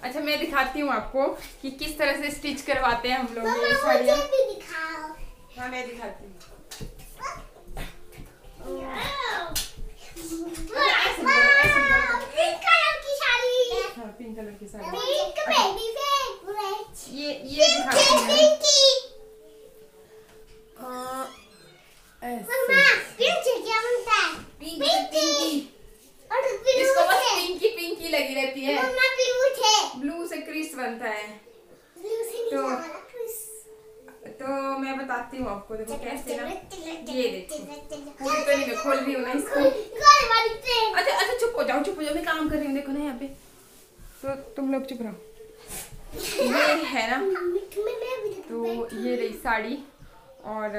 अच्छा मैं दिखाती हूँ आपको कि किस तरह से स्टिच करवाते हैं हम लोग ये साड़ियाँ। हाँ मैं दिखाती हूँ। पिंक कलर की साड़ी ये दिखाती हूँ। इसको बस पिंकी पिंकी लगी रहती है। ब्लू से क्रिस बनता है। तो मैं बताती हूँ आपको, देखो कैसे ना, ये देखो पूरी तो नहीं मैं खोल रही हूँ ना इसको। अच्छा अच्छा चुप हो जाओ मैं काम कर रही हूँ, देखो ना यहाँ पे। तो तुम लोग चुप रहो। ये है ना, तो ये रही साड़ी और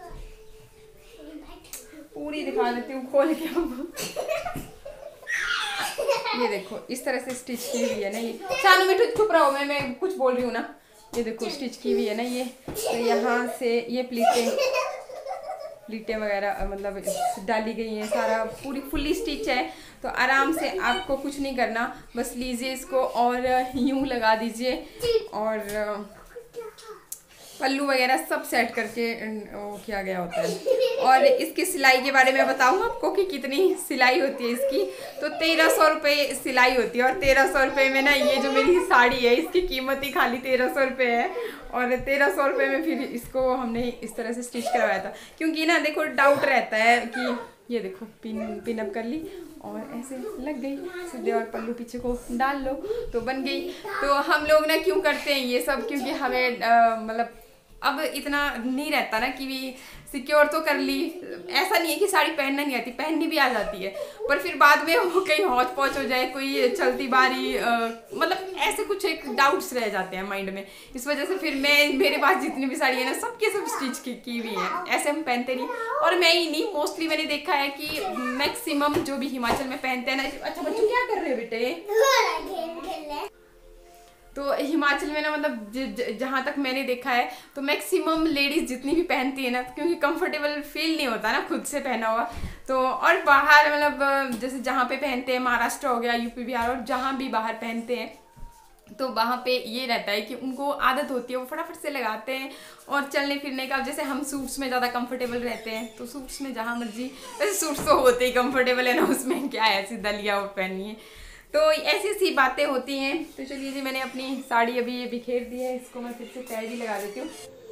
पूरी दिखा देती हूँ खोल के आपको। ये देखो इस तरह से स्टिच की हुई है ना ये। चानू मिठू चुप रहो, मैं कुछ बोल रही हूँ ना। ये देखो स्टिच की हुई है ना ये। तो यहाँ से ये प्लीटें वगैरह मतलब डाली गई हैं, सारा पूरी फुल्ली स्टिच है। तो आराम से आपको कुछ नहीं करना, बस लीजिए इसको और यूं लगा दीजिए और पल्लू वगैरह सब सेट करके वो किया गया होता है। और इसकी सिलाई के बारे में बताऊँ आपको कि कितनी सिलाई होती है इसकी। तो 1300 रुपये सिलाई होती है और 1300 रुपये में ना ये जो मेरी साड़ी है इसकी कीमत ही खाली 1300 रुपये है। और 1300 रुपये में फिर इसको हमने इस तरह से स्टिच करवाया था, क्योंकि ना देखो डाउट रहता है कि ये देखो पिन अप कर ली और ऐसे लग गई सीधे और पल्लू पीछे को डाल लो तो बन गई। तो हम लोग ना क्यों करते हैं ये सब, क्योंकि हमें मतलब अब इतना नहीं रहता ना कि भी सिक्योर तो कर ली। ऐसा नहीं है कि साड़ी पहनना नहीं आती, पहननी भी आ जाती है, पर फिर बाद में वो कहीं हौच पौच हो जाए, कोई चलती बारी मतलब ऐसे कुछ एक डाउट्स रह जाते हैं माइंड में। इस वजह से फिर मेरे पास जितनी भी साड़ी है ना सबके सब स्टिच की हुई है, ऐसे हम पहनते नहीं। और मैं ही नहीं, मोस्टली मैंने देखा है कि मैक्सिमम जो भी हिमाचल में पहनते हैं ना। अच्छा बच्चों क्या कर रहे हो बेटे? तो हिमाचल में ना मतलब जहाँ तक मैंने देखा है तो मैक्सिमम लेडीज जितनी भी पहनती है ना, क्योंकि कंफर्टेबल फील नहीं होता ना खुद से पहना हुआ। तो और बाहर मतलब जैसे जहाँ पे पहनते हैं, महाराष्ट्र हो गया, यूपी बिहार, और जहाँ भी बाहर पहनते हैं तो वहाँ पे ये रहता है कि उनको आदत होती है, वो फटाफट से लगाते हैं और चलने फिरने का। जैसे हम सूट्स में ज़्यादा कंफर्टेबल रहते हैं, तो सूट्स में जहाँ मर्जी, वैसे सूट्स तो होते ही कंफर्टेबल है ना, उसमें क्या है, सीधा लिया और पहनिए। तो ऐसी ऐसी बातें होती हैं। तो चलिए जी, मैंने अपनी साड़ी अभी ये बिखेर दी है, इसको मैं फिर से तय भी लगा देती हूँ।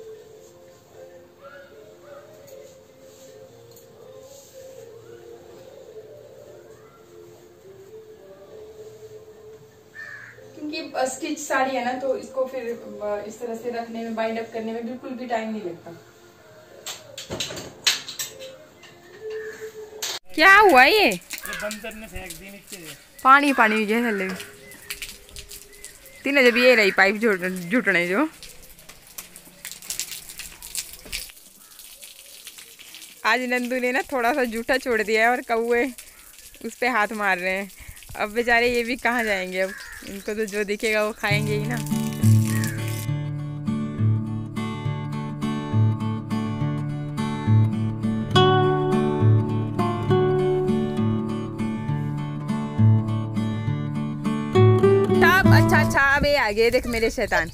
क्योंकि स्टिच साड़ी है ना, तो इसको फिर इस तरह से रखने में, बाइंड अप करने में बिल्कुल भी टाइम नहीं लगता। क्या हुआ ये बंद करने फेंक दी नीचे, पानी पानी थले तीन जब ये रही पाइप जुटने जो। आज नंदू ने ना थोड़ा सा जूठा छोड़ दिया है और कौवे उस पे हाथ मार रहे हैं। अब बेचारे ये भी कहाँ जाएंगे, अब इनको तो जो दिखेगा वो खाएंगे ही ना। अच्छा अबे आगे देख मेरे शैतान।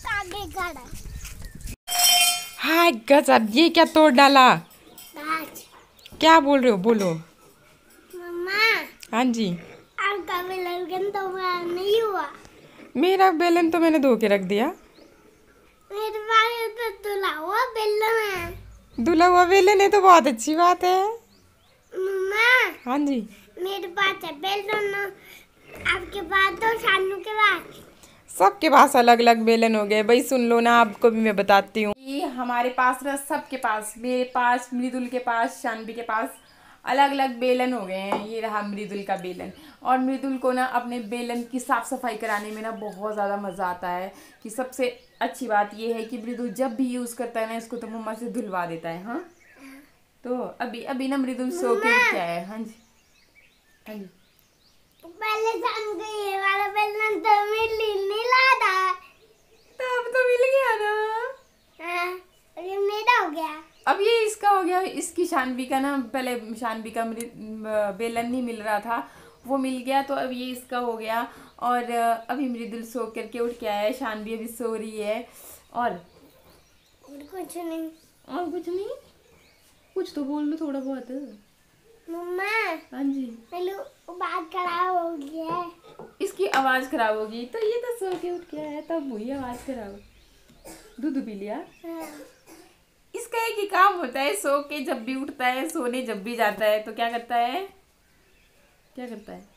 हाय गजब, ये क्या तोड़ डाला? क्या बोल रहे हो, बोलो। मम्मा। हाँ जी। आपका बेलन तो नहीं हुआ। मेरा बेलन तो मैंने धो के रख दिया। मेरे पास तो धुला हुआ बेलन है। धुला हुआ बेलन है तो बहुत अच्छी बात है। मम्मा। हाँ जी। मेरे पास है बेलन, आपके पास तो शानू के पास। सबके पास अलग अलग बेलन हो गए भाई। सुन लो ना, आपको भी मैं बताती हूँ कि हमारे पास ना, सबके पास, मेरे पास, मृदुल के पास, शानवी के पास अलग अलग बेलन हो गए हैं। ये रहा मृदुल का बेलन। और मृदुल को ना अपने बेलन की साफ़ सफाई कराने में ना बहुत ज़्यादा मज़ा आता है। कि सबसे अच्छी बात ये है कि मृदुल जब भी यूज़ करता है ना इसको तो मम्मा से धुलवा देता है। हाँ, तो अभी ना मृदुल सो के क्या है। हाँ जी, हाँ जी। पहले जान गई है वाला बेलन तो नहीं लाता, तो अब तो मिल गया ना। हाँ, ये मेरा हो गया। अब ये इसका हो गया। इसकी शानवी का ना, पहले शानवी का बेलन नहीं मिल रहा था, वो मिल गया, तो अब ये इसका हो गया। और अभी मृदुल सो करके उठ के आया है, शान भी अभी सो रही है। और कुछ नहीं। और कुछ नहीं? कुछ तो बोल लो थोड़ा बहुत। मम्मा। हाँ जी। बात खराब हो गई है। इसकी आवाज खराब होगी तो ये तो सो के उठ के आया तब हुई आवाज खराब। दूध पी लिया? हाँ। इसका एक ही काम होता है, सो के जब भी उठता है, सोने जब भी जाता है तो क्या करता है? क्या करता है?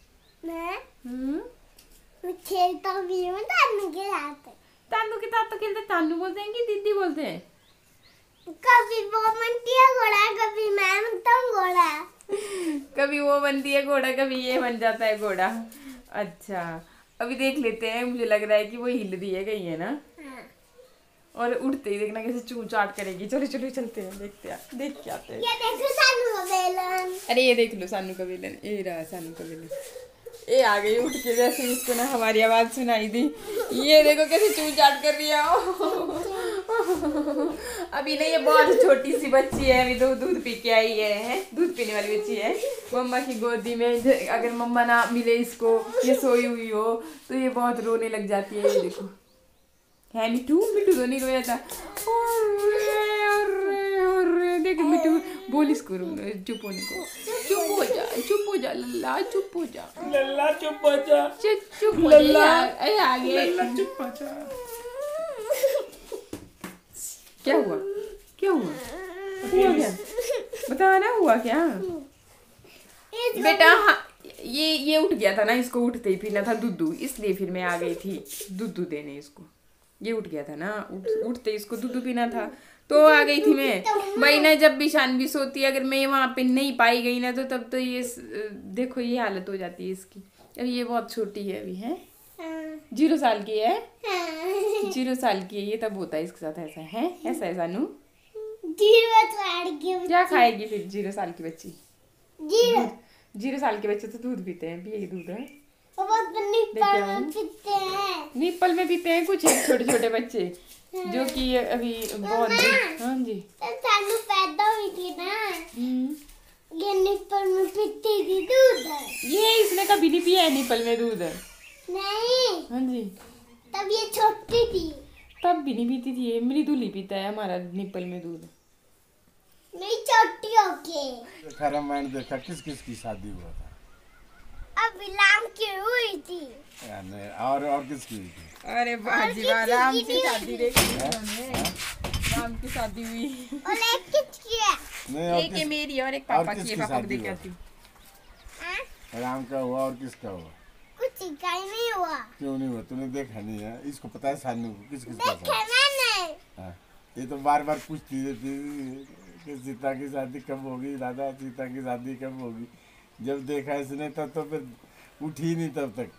मैं खेलता भी हूँ तानू के साथ। तानू के साथ तो खेलते? तानू बोलते हैं कि दीदी बोलते हैं? कभी वो बनती है घोड़ा, कभी मैं बनता हूँ घोड़ा। कभी वो बनती है घोड़ा, कभी ये बन जाता है घोड़ा। अच्छा, अभी देख लेते हैं। मुझे लग रहा है कि वो हिल रही है कहीं, है ना? हाँ। और उठते ही देखना कैसे चू चाट करेगी। चलो चलो चलते हैं, देखते हैं, देख के आते हैं। ये देखो सानू का बेलन। अरे ये देख लो सानू का बेलन, ये रहा सानू का बेलन। ये आ गई उठ के, जैसे इसको ना हमारी आवाज सुनाई दी। ये देखो कैसे चू चाट कर रही है। अभी ना ये बहुत छोटी सी बच्ची है, अभी तो दूध पी के आई है, दूध पीने वाली बच्ची है। मम्मा की गोदी में अगर मम्मा ना मिले इसको, ये सोई हुई हो, तो ये बहुत रोने लग जाती है। ये देखो है मिठू, मिठू तो नहीं रोया था। देख मिठू, बोल इसको चुप होने को। चुप हो जा, चुप हो जा लल्ला, चुप हो जा लल्ला, चुप हो जा, चुप हो जा। आगे चुप हो जा। क्या हुआ? क्या हुआ? हुआ क्या? बता ना, हुआ क्या? बेटा हाँ, ये उठ गया था ना, इसको उठते ही पीना था दूध, इसलिए फिर मैं आ गई थी दूध देने इसको। ये उठ गया था ना, उठते इसको दूध पीना था तो आ गई थी मैं। भाई ना जब भी शानवी सोती है, अगर मैं वहाँ पे नहीं पाई गई ना तो तब तो ये देखो ये हालत हो जाती है इसकी। अभी ये बहुत छोटी है, अभी है 0 साल की है। 0 साल की है ये, तब होता है इसके साथ ऐसा है। ऐसा है सानू? 0 साल की क्या खाएगी फिर 0 साल की बच्ची? 0 साल के बच्चे तो दूध पीते हैं, पिए दूध है। निप्पल में पीते हैं कुछ छोटे छोटे बच्चे जो कि अभी बहुत। हाँ जी। सानू पैदा हुई थी ना, ये निप्पल में पीती थी दूध। ये इसने कभी नहीं पिया है निप्पल में दूध? नहीं। हाँ जी। तब ये छोटी थी, तब भी नहीं पीती थी। ये मृदुल ही पीता है हमारा निप्पल में दूध। नहीं छोटी होके। 18 महीने देखा किस किस की शादी हुआ था? अब राम की हुई थी। और किसकी हुई थी? अरे बाजी वाह, राम की शादी देखी उन्होंने। राम की शादी हुई। और एक किसकी है? नहीं, एक है मेरी और एक पापा की है। पापा को देख आती हूँ। राम का हुआ और किसका हुआ? कुछ का ही नहीं हुआ। क्यों नहीं हुआ? तूने देखा नहीं है? इसको पता है सानू को किस किसका देखा मैंने। हाँ, ये तो बार बार पूछती रहती कि सीता की शादी कब होगी दादा, सीता की शादी कब होगी। जब देखा इसने तब तो फिर उठी नहीं तब तक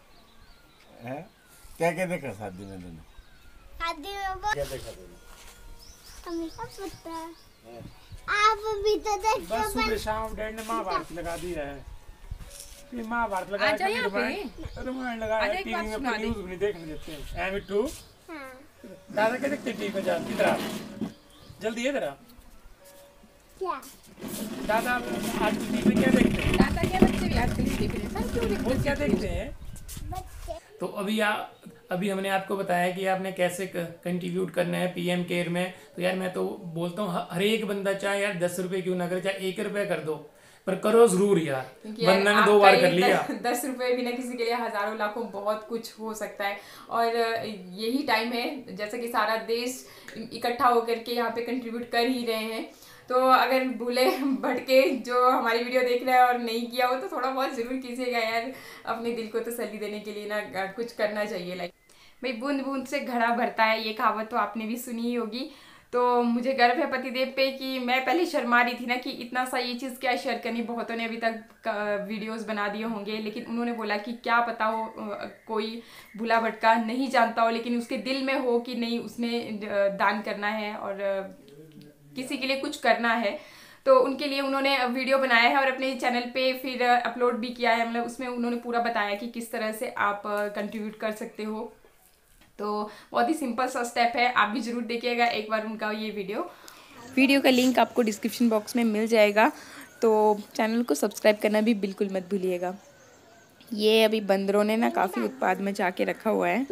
है। क्या क्या देखा शादी में तूने? शादी में क्या देखा तूने? हमें क्या पता है? आप भी तो देखते हो। बस सुबह शाम डैड ने महाभारत लगा दिया है। ये महाभारत लगा आजा यहाँ पे। रामायण लगाया, टीवी में न्यूज़ भी नहीं देखने देते हैं। ऐ मिट्टू, दादा क्या देखते टीवी में? जा इधर आ, जल्दी इधर आ। क्या? दादा आज टीवी में क्या देखते हैं? दादा क्या बच्चे भी आजकल देख रहे हैं, क्यों देखते वो क्या देखते हैं? बच्चे। तो अभी हमने आपको बताया कि आपने कैसे कंट्रीब्यूट करना है पीएम केयर में। तो यार मैं तो बोलता हूँ हर एक बंदा चाहे यार 10 रुपए क्यों ना करे, चाहे 1 रुपया कर दो, पर करो जरूर यार। बंदा ने 2 बार कर लिया। 10 रुपए भी ना किसी के लिए हजारों लाखों बहुत कुछ हो सकता है। और यही टाइम है जैसे कि सारा देश इकट्ठा होकर के यहाँ पे कंट्रीब्यूट कर ही रहे हैं। तो अगर भूले भटके जो हमारी वीडियो देख रहा है और नहीं किया हो तो थोड़ा बहुत ज़रूर कीजिएगा यार। अपने दिल को तसल्ली देने के लिए ना कुछ करना चाहिए। लाइक भाई बूंद बूंद से घड़ा भरता है, ये कहावत तो आपने भी सुनी ही होगी। तो मुझे गर्व है पतिदेव पे कि मैं पहले शर्मा रही थी ना कि इतना सा ये चीज़ क्या शेयर करनी। बहुतों ने अभी तक वीडियोस बना दिए होंगे, लेकिन उन्होंने बोला कि क्या पता हो कोई भूला भटका नहीं जानता हो लेकिन उसके दिल में हो कि नहीं उसने दान करना है और किसी के लिए कुछ करना है, तो उनके लिए उन्होंने वीडियो बनाया है और अपने चैनल पे फिर अपलोड भी किया है। मतलब उसमें उन्होंने पूरा बताया कि किस तरह से आप कंट्रीब्यूट कर सकते हो। तो बहुत ही सिंपल सा स्टेप है, आप भी ज़रूर देखिएगा एक बार उनका ये वीडियो का लिंक आपको डिस्क्रिप्शन बॉक्स में मिल जाएगा। तो चैनल को सब्सक्राइब करना भी बिल्कुल मत भूलिएगा। ये अभी बंदरों ने ना काफ़ी उत्पाद मचा के रखा हुआ है।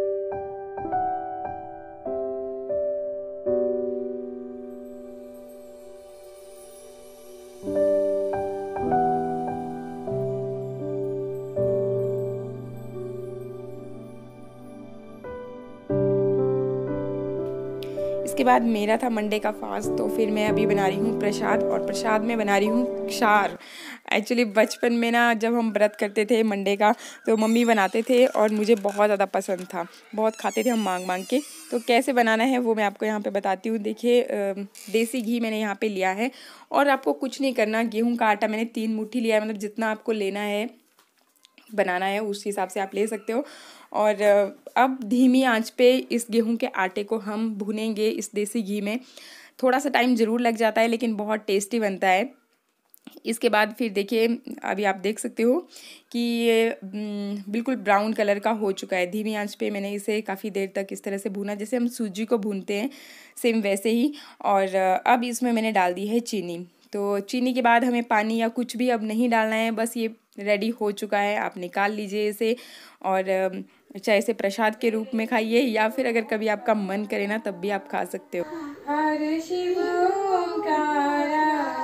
इसके बाद मेरा था मंडे का फास्ट, तो फिर मैं अभी बना रही हूँ प्रसाद, और प्रसाद में बना रही हूँ क्षार। एक्चुअली बचपन में ना जब हम व्रत करते थे मंडे का, तो मम्मी बनाते थे और मुझे बहुत ज़्यादा पसंद था, बहुत खाते थे हम मांग मांग के। तो कैसे बनाना है वो मैं आपको यहाँ पे बताती हूँ। देखिए देसी घी मैंने यहाँ पे लिया है, और आपको कुछ नहीं करना। गेहूँ का आटा मैंने 3 मुट्ठी लिया है, मतलब जितना आपको लेना है बनाना है उस हिसाब से आप ले सकते हो। और अब धीमी आंच पे इस गेहूं के आटे को हम भूनेंगे इस देसी घी में। थोड़ा सा टाइम ज़रूर लग जाता है, लेकिन बहुत टेस्टी बनता है। इसके बाद फिर देखिए अभी आप देख सकते हो कि ये बिल्कुल ब्राउन कलर का हो चुका है। धीमी आंच पे मैंने इसे काफ़ी देर तक इस तरह से भूना, जैसे हम सूजी को भूनते हैं सेम वैसे ही। और अब इसमें मैंने डाल दी है चीनी। तो चीनी के बाद हमें पानी या कुछ भी अब नहीं डालना है, बस ये रेडी हो चुका है। आप निकाल लीजिए इसे, और चाहे इसे प्रसाद के रूप में खाइए, या फिर अगर कभी आपका मन करे ना तब भी आप खा सकते हो। हर शिव ओंकारा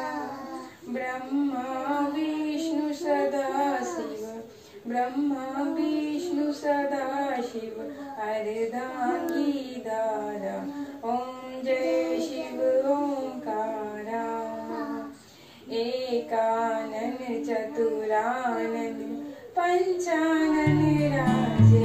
ब्रह्मा विष्णु सदा शिव, ब्रह्मा विष्णु सदा शिव, अर्धांगी दारा, ओम जय शिव ओंकारा, एकानन चतुरानन पंचानन राजे।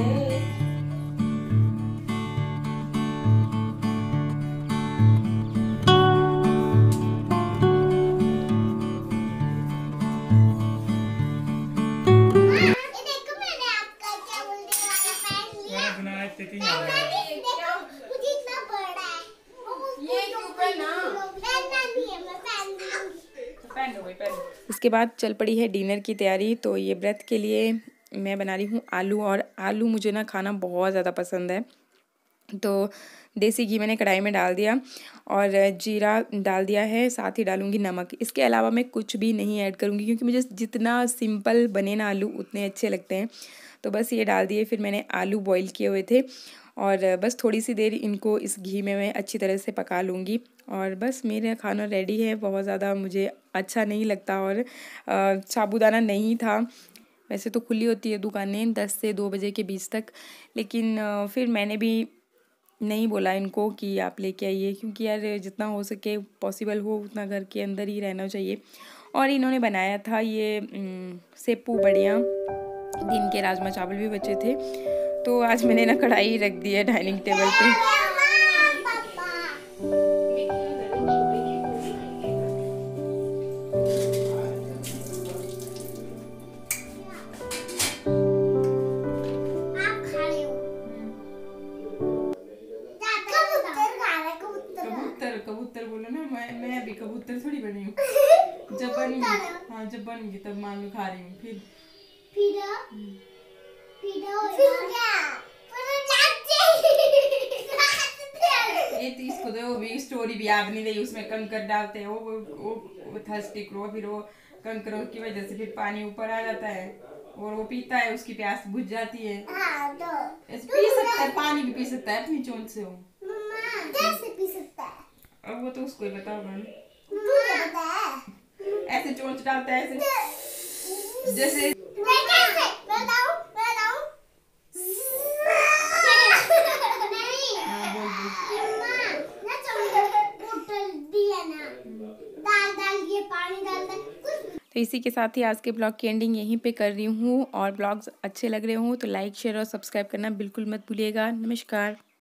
इसके बाद चल पड़ी है डिनर की तैयारी। तो ये व्रत के लिए मैं बना रही हूँ आलू, और आलू मुझे ना खाना बहुत ज़्यादा पसंद है। तो देसी घी मैंने कढ़ाई में डाल दिया और जीरा डाल दिया है, साथ ही डालूंगी नमक। इसके अलावा मैं कुछ भी नहीं ऐड करूँगी, क्योंकि मुझे जितना सिंपल बने ना आलू उतने अच्छे लगते हैं। तो बस ये डाल दिए। फिर मैंने आलू बॉईल किए हुए थे, और बस थोड़ी सी देर इनको इस घी में मैं अच्छी तरह से पका लूँगी, और बस मेरा खाना रेडी है। बहुत ज़्यादा मुझे अच्छा नहीं लगता, और साबूदाना नहीं था। वैसे तो खुली होती है दुकानें 10 से 2 बजे के बीच तक, लेकिन फिर मैंने भी नहीं बोला इनको कि आप लेके आइए, क्योंकि यार जितना हो सके पॉसिबल हो उतना घर के अंदर ही रहना चाहिए। और इन्होंने बनाया था ये सेपू बढ़िया, दिन के राजमा चावल भी बचे थे। तो आज मैंने ना कढ़ाई रख दी है डाइनिंग टेबल पे। कबूतर बोलो ना, मैं अभी कबूतर थोड़ी बनी हूँ। जब बनूंगी, हाँ जब बनूंगी तब मान लो खा रही हूँ। फिर ये तो इसको दो भी स्टोरी भी याद नहीं रही। उसमें कंकर डालते हैं, वो थर्स्टी करो, फिर वो कंकरों की वजह से फिर पानी ऊपर आ जाता है, और वो पीता है, उसकी प्यास बुझ जाती है। पी सकता है, पानी भी पी सकता है अपनी चोंच से। वो कैसे पी सकता है? अब वो तो उसको ही पता होगा ना। ऐसे चोंच डालता है, ऐसे जैसे तो इसी के साथ ही आज के ब्लॉग की एंडिंग यहीं पे कर रही हूँ। और ब्लॉग्स अच्छे लग रहे हो तो लाइक शेयर और सब्सक्राइब करना बिल्कुल मत भूलिएगा। नमस्कार।